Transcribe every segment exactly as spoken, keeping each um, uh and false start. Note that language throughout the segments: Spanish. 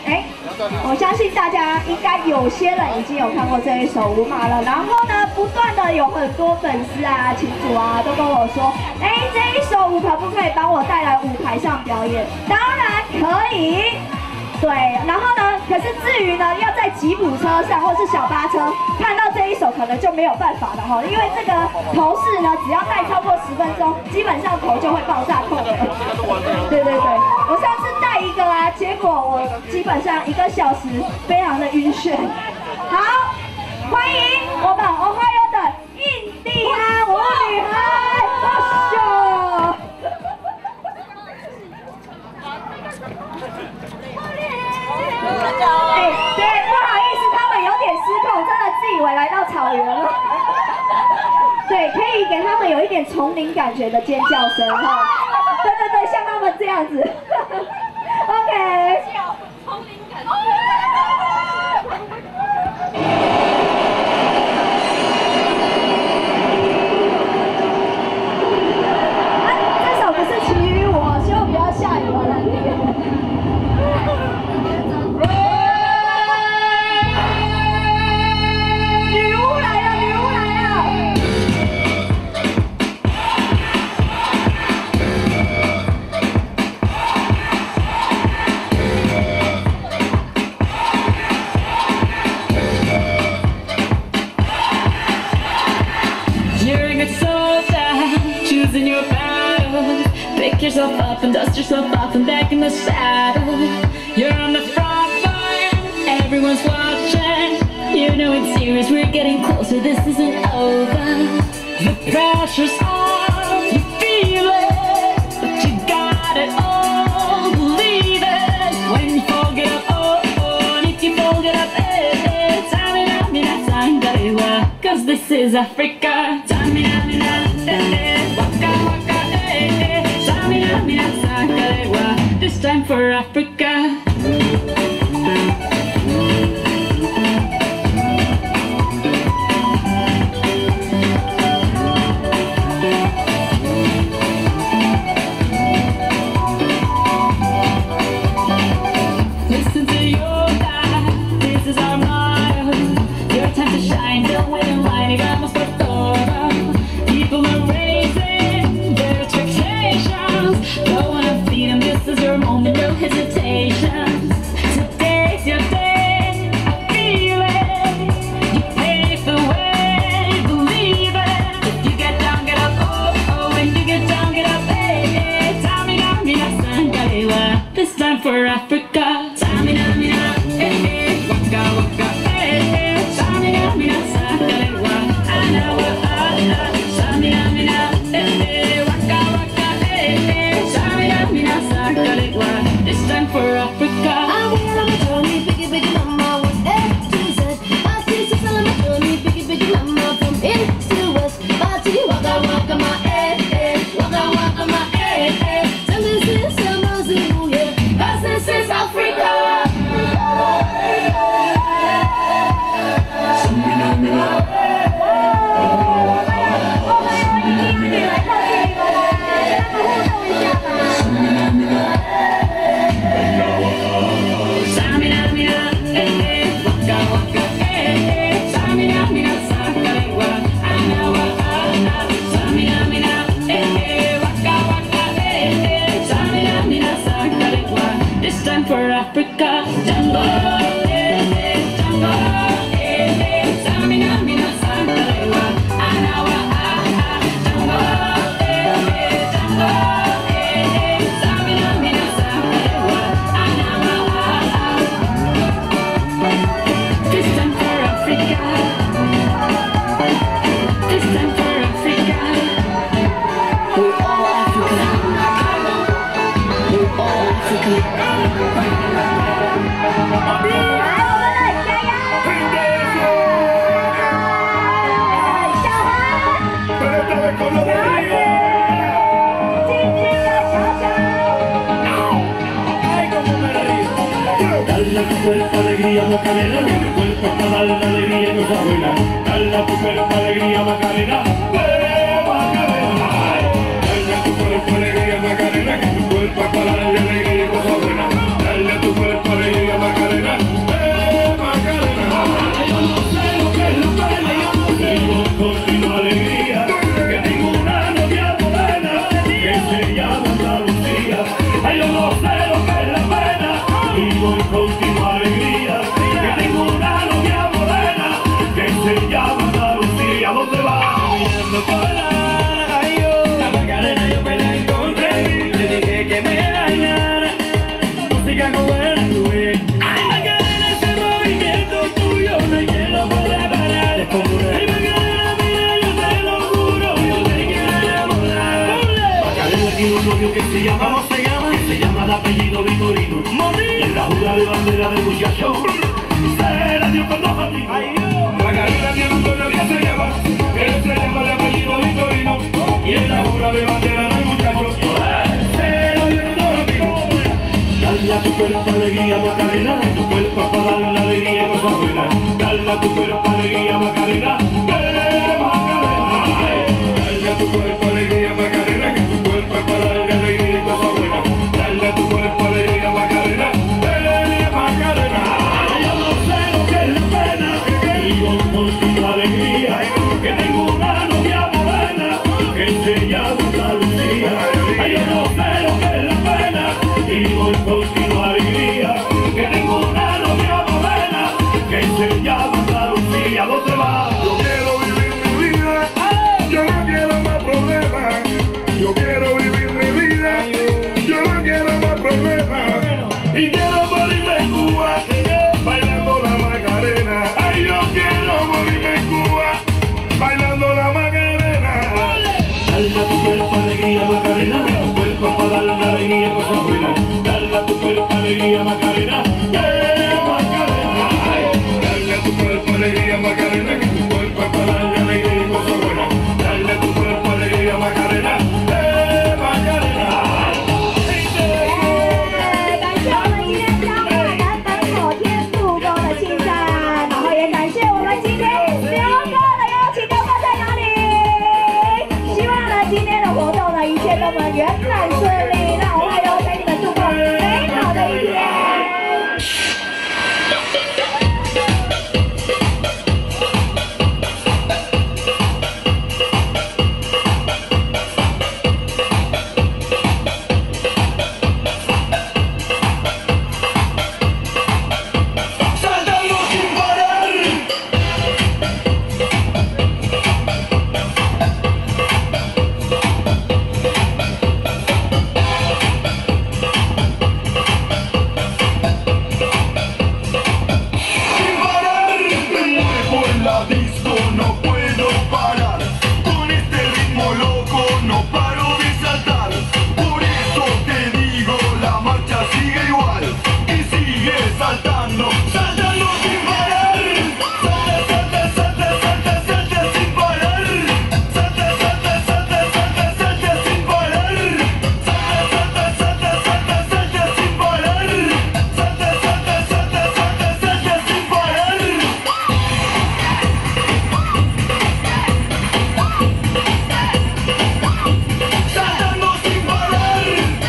哎，我相信大家应该有些人已经有看过这一首舞马了。然后呢，不断的有很多粉丝啊、群主啊都跟我说，哎，这一首舞可不可以帮我带来舞台上表演？当然可以。 对，然后呢？可是至于呢，要在吉普车上或是小巴车看到这一首，可能就没有办法了哈，因为这个头饰呢，只要戴超过十分钟，基本上头就会爆炸痛了。对对对，我上次戴一个啊，结果我基本上一个小时非常的晕眩。好，欢迎我们 Ohio 的印第安舞女孩，优秀。 哎，对，不好意思，他们有点失控，真的自以为来到草原了。对，可以给他们有一点丛林感觉的尖叫声哈。对对对，像他们这样子。OK。丛林感觉。啊，这首不是奇遇舞，希望不要下雨了，蓝天。 Pick yourself up and dust yourself off and back in the saddle. You're on the front line, everyone's watching. You know it's serious, we're getting closer, this isn't over. The pressure's on, you feel it, but you got it all, believe it. When you fold it up, oh, oh, and if you fold it up, eh, eh, tamina, mina, sangalewa, cause this is Africa. Tamina, mina, eh, eh, waka, waka, eh, eh. This time for Africa. Listen to your God, this is our motto. Your time to shine, don't wait in line, you got most of people are raising their expectations. Go on, feed them, this is your moment, no hesitation. Today's your day, I feel it. You pave the way, believe it. If you get down, get up, oh, oh. When you get down, get up, hey, hey. Tamina, mina, sangalewa. This time for Africa. Tamina, mina, hey, hey. Waka, waka, hey, hey. Tamina, mina, sangalewa. I know what I know. Tamina, mina, hey, hey. Waka, waka, hey, hey. Tamina, mina, sangalewa. This time for Africa. I will on my journey, biggie, biggie mama, with A to Z. My sister's on my journey, biggie, biggie mama, from east to west. Party, waka, waka, my eh, eh. Waka, waka, my eh, eh. Tell me this is Amazulu, yeah. 'Cause this is Africa. Samina, mina. Macarena, y voy contigo alegría, que tengo una novia morena que se llama Andalucía. ¿Dónde va? Caminando por la ay, yo, la Macarena yo me la encontré, le dije que me dañara, música como buena tuve. Ay, Macarena, ese movimiento tuyo no hay quien lo pueda parar. Ay, Macarena, mira, yo te lo juro, yo te quiero enamorar. Macarena tiene un novio que se llama, ¿cómo se llama? Que se llama de apellido Vitorino. Y en la jura de bandera del muchacho se la dio con dos patitos. Macarena tiene un novio que se llama, que se llama de apellido Vitorino. Y en la jura de bandera del muchacho se la dio con dos patitos. Dale a tu cuerpo alegría, Macarena, tu cuerpo para darle la alegría y cosas buenas. Dale a tu cuerpo alegría, Macarena, eh, Macarena. Dale a tu cuerpo alegría, Macarena, que tu cuerpo es para darle alegría y cosas buenas. Dale a tu cuerpo alegría, Macarena, eh, Macarena. Yo no sé lo que es la pena, vivo contigo alegría, que tengo una novia morena que se llama Andalucía. Yo no sé lo que es la pena, vivo contigo alegría, que tengo una novia morena que se llama Andalucía. ¿Dónde va? Yo quiero vivir mi vida, yo no quiero más problemas. Yo quiero vivir mi vida, yo no quiero más problemas. Y quiero morirme en Cuba, Bailando la Macarena, ay, yo quiero morirme en Cuba. bailando la Macarena. Dale a tu cuerpo alegría, Macarena, tu cuerpo para darle la alegría y cosas buenas. Dale a tu cuerpo alegría, Macarena, yeah, Macarena. Dale a tu cuerpo alegría, Macarena, que tu cuerpo es para darle alegría y cosas buenas. Dale a tu cuerpo alegría, Macarena, yeah, Macarena. 感谢我们今天将我们本口天度过的青山，然后也感谢我们今天刘哥的邀请，刘哥在哪里？希望呢今天的活动呢一切都能圆满顺利，让我会有给你们度过美好的一天。 Saltando sin parar. Sin parar, me muevo en la disco, no puedo parar. Con este ritmo loco no paro de saltar. Por eso te digo, la marcha sigue igual y sigue saltando, saltando sin parar. Salta, salta, salta, salta, salta sin parar. Salta, salta, salta, salta, salta sin parar. Salta, salta, salta, salta, salta sin parar. Salta, salta, salta, salta, salta sin parar. Saltando sin parar.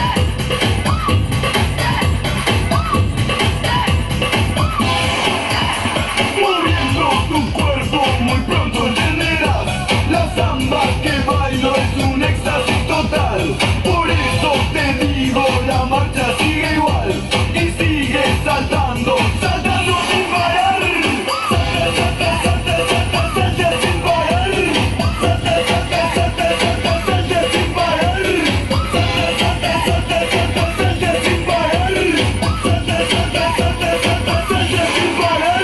Moviendo tu cuerpo muy pronto entenderás. La samba que bailo es un éxtasis total. Por eso te digo, la marcha sigue igual y sigue saltando, saltando sin parar. Salta, salta, salta, salta, salta sin parar. Salta, salta, salta, salta, salta sin parar. Salta, salta, salta, salta, salta sin parar. Salta, salta, salta, salta, salta sin parar.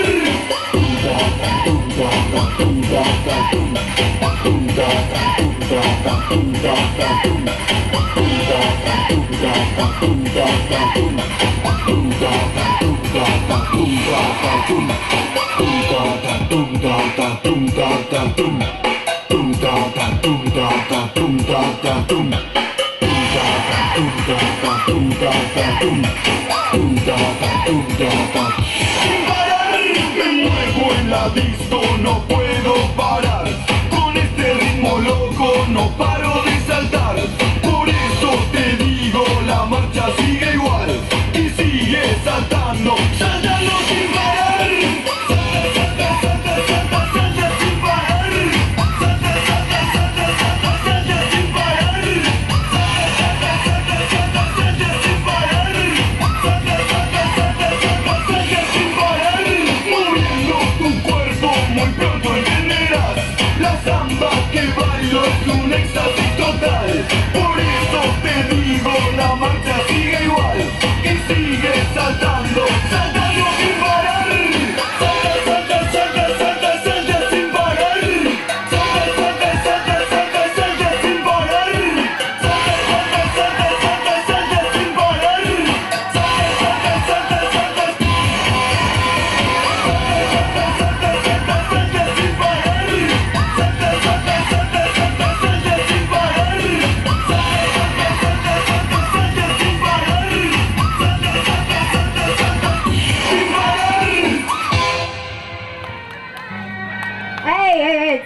Sin parar, me muevo en la disco, no puedo parar. Con este ritmo loco no paro de saltar. Por eso te digo, la marcha sigue igual y sigue saltando, saltando sin parar. Salta, salta, salta, salta, salta sin parar. Salta, salta, salta, salta, salta sin parar. Salta, salta, salta, salta, salta sin parar. Salta, salta, salta,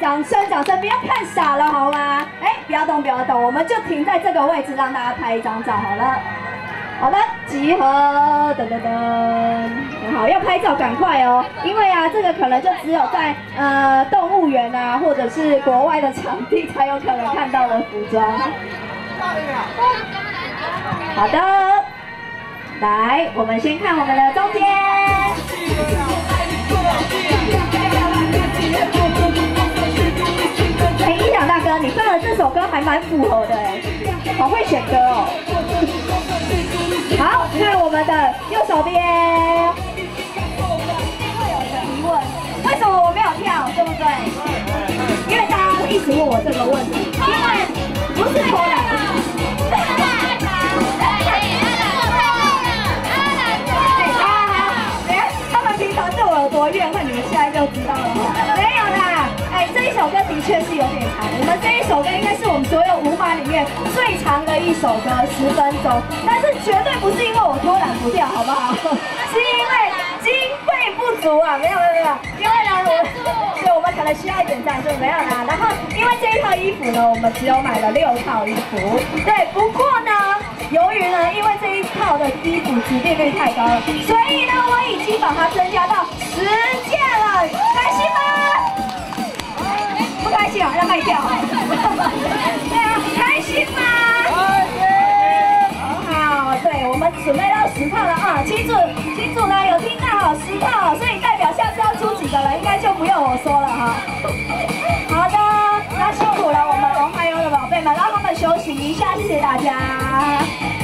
掌声，掌声，不要看傻了好吗？哎，不要动，不要动，我们就停在这个位置，让大家拍一张照好了。好的，集合，噔噔噔，很好，要拍照赶快哦，因为啊，这个可能就只有在呃动物园啊，或者是国外的场地才有可能看到的服装。好的，来，我们先看我们的中间。哎，音响大哥，你放的这首歌还蛮符合的哎，好会选歌哦。好，看我们的右手边。会有人疑问，为什么我没有跳，对不对？因为大家会一直问我这个问题，因为不是偷懒。他们平常对我有多怨恨，你们现在就知道了。没有啦，哎，这一首歌的确是有点长。我们这一首歌应该是我们所有舞马里面最长的一首歌，十分钟。但是绝对不是因为我偷懒不掉，好不好？是因为经费不足啊！没有没有没有，因为呢，我对我们可能需要一点赞助，没有啦。然后因为这一套衣服呢，我们只有买了六套衣服。对，不过呢。由于呢，因为这一套的衣服指定率太高了，所以呢，我已经把它增加到十件了，开心吗？不开心啊，要卖掉。对啊，开心吗？开心。好，对，我们准备到十套了啊，清楚清楚呢，有听到好十套，所以代表下次要出几个人，应该就不用我说了哈。好的，那辛苦了我们龙海优的宝贝们，让他们休息一下，谢谢大家。